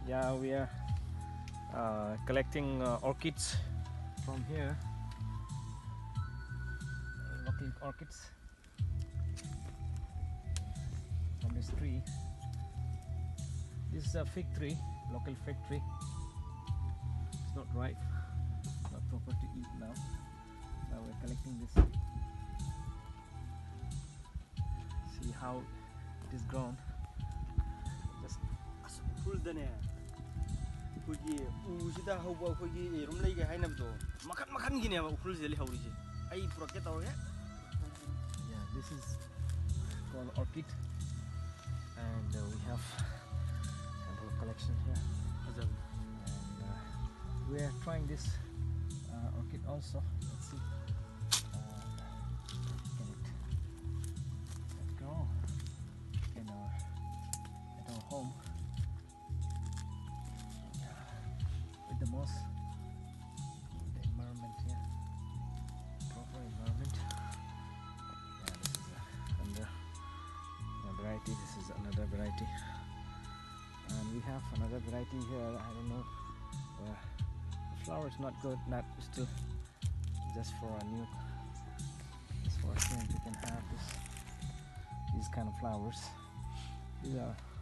Yeah, we are collecting orchids from here, local orchids from this tree. This is a fig tree, local fig tree. It's not ripe, not proper to eat now. Now we're collecting this. See how it is grown. Just 풀드네. 거기 우시다 하고 거기 롬레이게 하이남도 마칸 기네 풀즈리 하우리지. 아이 프로케 타오게. Yeah, this is called orchid, and we have a collection here. And we are trying this orchid also. Let's see. Can it grow at our home? With the most the environment here, proper environment. Yeah, this is another variety. This is another variety, and we have another variety here. I don't know. The flower is not good. Not still. Just for a new. Just for a change, you can have these kind of flowers. These are